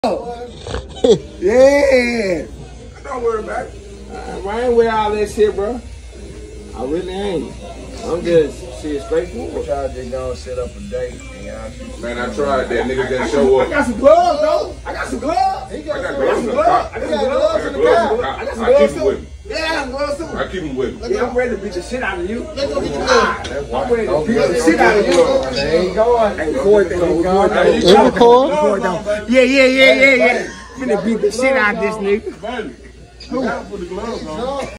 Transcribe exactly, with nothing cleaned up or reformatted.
Yeah. Don't worry about it. I ain't with all that shit, bro. I really ain't. I'm just shit straightforward. Y'all just gonna set up a date and y'all keep. Man, I tried that. Nigga didn't show I up. got some gloves, though. I got some gloves. He got, I got some gloves in the car. I got some gloves in the car. I got some I keep gloves them with too. me. Yeah, I got some gloves too. I keep them with me. Yeah, I'm ready to beat the shit out of you. Let's go get your Ah, I'm ready to beat the shit out of you. They ain't going. Hey, record that. Record that. Hey, you Record that. Yeah, yeah, yeah, yeah, yeah. Finna beat the shit out of this nigga. Baby, you gotta put the gloves on.